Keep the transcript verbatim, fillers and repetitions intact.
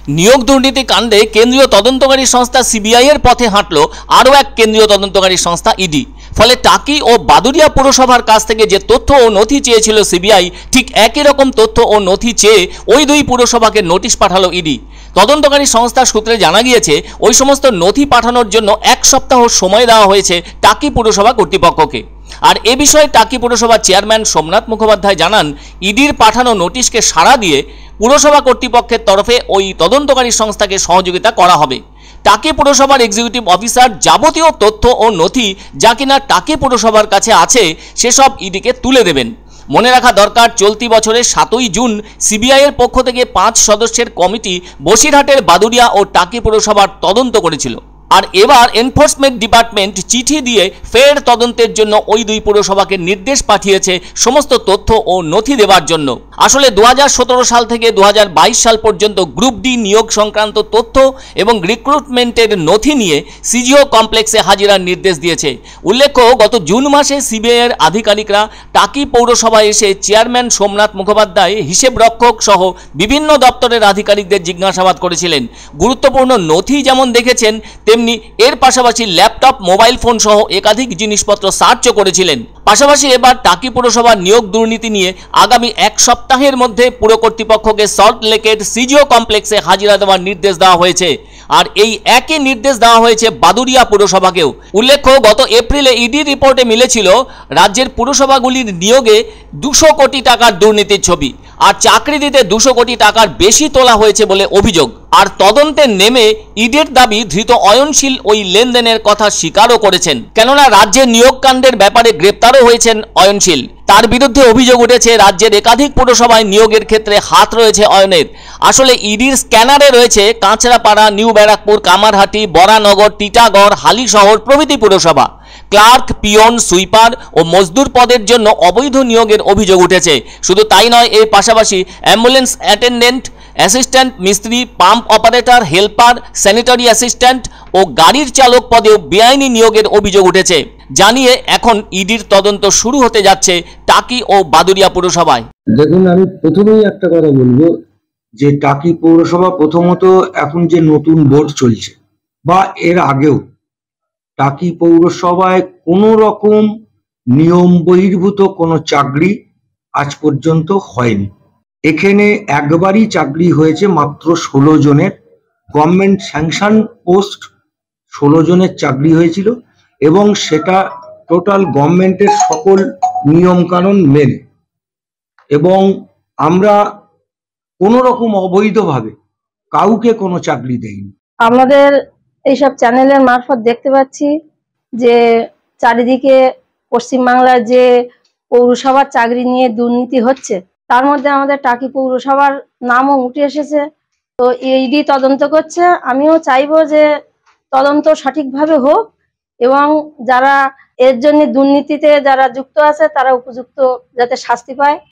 নিয়োগ দুর্নীতি কাণ্ডে কেন্দ্রীয় তদন্তকারী সংস্থা সিবিআই এর পথে হাঁটল আরও এক কেন্দ্রীয় তদন্তকারী সংস্থা ইডি। ফলে টাকি ও বাদুড়িয়া পুরসভার কাছ থেকে যে তথ্য ও নথি চেয়েছিল সিবিআই, ঠিক একই রকম তথ্য ও নথি চেয়ে ওই দুই পুরসভাকে নোটিশ পাঠালো ইডি। তদন্তকারী সংস্থার সূত্রে জানা গিয়েছে, ওই সমস্ত নথি পাঠানোর জন্য এক সপ্তাহ সময় দেওয়া হয়েছে টাকি পুরসভা কর্তৃপক্ষকে। আর এ বিষয়ে টাকি পুরসভার চেয়ারম্যান সোমনাথ মুখোপাধ্যায় জানান, ইডির পাঠানো নোটিশকে সাড়া দিয়ে পুরসভা কর্তৃপক্ষের তরফে ওই তদন্তকারী সংস্থাকে সহযোগিতা করা হবে। টাকি পুরসভার এক্সিকিউটিভ অফিসার যাবতীয় তথ্য ও নথি যা কিনা টাকি পুরসভার কাছে আছে সেসব ইডিকে তুলে দেবেন। মনে রাখা দরকার, চলতি বছরের সাতই জুন সিবিআই এর পক্ষ থেকে পাঁচ সদস্যের কমিটি বসিরহাটের বাদুড়িয়া ও টাকি পুরসভার তদন্ত করেছিল। আর এবার এনফোর্সমেন্ট ডিপার্টমেন্ট চিঠি দিয়ে ফের তদন্তের জন্য ওই দুই পুরসভাকে নির্দেশ পাঠিয়েছে সমস্ত তথ্য ও নথি দেওয়ার জন্য। আসলে দু হাজার সতেরো সাল থেকে দু হাজার বাইশ সাল পর্যন্ত গ্রুপ ডি নিয়োগ সংক্রান্ত তথ্য এবং রিক্রুটমেন্টের নথি নিয়ে সিজিও কমপ্লেক্সে হাজিরার নির্দেশ দিয়েছে। উল্লেখ্য, গত জুন মাসে সিবিআই এর আধিকারিকরা টাকি পৌরসভায় এসে চেয়ারম্যান সোমনাথ মুখোপাধ্যায়, হিসেব রক্ষক সহ বিভিন্ন দপ্তরের আধিকারিকদের জিজ্ঞাসাবাদ করেছিলেন। গুরুত্বপূর্ণ নথি যেমন দেখেছেন, তেমনি এর পাশাপাশি ল্যাপটপ, মোবাইল ফোন সহ একাধিক জিনিসপত্র সার্চও করেছিলেন। পাশাপাশি এবার টাকি পুরসভার নিয়োগ দুর্নীতি নিয়ে আগামী এক সপ্তাহের মধ্যে পুর কর্তৃপক্ষকে সল্ট লেকের সিজিও কমপ্লেক্সে হাজিরা দেওয়ার নির্দেশ দেওয়া হয়েছে। আর এই একই নির্দেশ দেওয়া হয়েছে বাদুড়িয়া পুরসভাকেও। উল্লেখ্য, গত এপ্রিলে ইডি রিপোর্টে মিলেছিল রাজ্যের পুরসভাগুলির নিয়োগে দুশো কোটি টাকার দুর্নীতির ছবি, আর চাকরি দিতে দুশো কোটি টাকার বেশি তোলা হয়েছে বলে অভিযোগ। আর তদন্তে নেমে ইডির দাবি, ধৃত অয়নশীল ওই লেনদেনের কথা স্বীকারও করেছেন। কেননা রাজ্যের নিয়োগ কাণ্ডের ব্যাপারে গ্রেপ্তারও হয়েছেন অয়নশীল। তার বিরুদ্ধে অভিযোগ উঠেছে রাজ্যের একাধিক পুরসভায় নিয়োগের ক্ষেত্রে হাত রয়েছে অয়নের। আসলে ইডির স্ক্যানারে রয়েছে কাঁচরাপাড়া, নিউ ব্যারাকপুর, কামারহাটি, বরানগর, টিটাগড়, হালিশহর প্রভৃতি পুরসভা। ক্লার্ক, পিয়ন, সুইপার ও মজদুর পদের জন্য অবৈধ নিয়োগের অভিযোগ উঠেছে। শুধু তাই নয়, এর পাশাপাশি অ্যাম্বুলেন্স অ্যাটেন্ডেন্ট, অ্যাসিস্ট্যান্ট মিস্ত্রি, pump operator, helper, sanitary assistant ও গাড়ির চালক পদেও বেআইনি নিয়োগের অভিযোগ উঠেছে। জানিয়ে এখন ইডির তদন্ত শুরু হতে যাচ্ছে টাকি ও বাদুড়িয়া পুরসভায়। দেখুন, আমি প্রথমেই একটা কথা বলবো যে টাকি পৌরসভা প্রথমত এখন যে নতুন বোর্ড চলছে বা এর আগেও টাকি পৌরসভায় কোনো রকম নিয়ম বহির্ভূত কোনো চাকরি আজ পর্যন্ত হয়নি। এখানে একবারই চাকরি হয়েছে মাত্র ষোলো জনের, গভর্নমেন্ট স্যাংশন পোস্ট ষোলো জনের চাকরি হয়েছিল, এবং সেটা টোটাল গভর্নমেন্টের সকল নিয়ম কানুন মেনে। এবং আমরা কোনো রকম অবৈধভাবে কাউকে কোনো চাকরি দেইনি। আমাদের এইসব চ্যানেলের মারফত দেখতে পাচ্ছি যে চারিদিকে পশ্চিমবাংলার যে পৌরসভার চাকরি নিয়ে দুর্নীতি হচ্ছে, তার মধ্যে আমাদের টাকি পৌরসভার নামও উঠে এসেছে। তো ইডি তদন্ত করছে। আমিও চাইবো যে তদন্ত সঠিকভাবে হোক এবং যারা এর জন্য দুর্নীতিতে যারা যুক্ত আছে তারা উপযুক্ত যাতে শাস্তি পায়।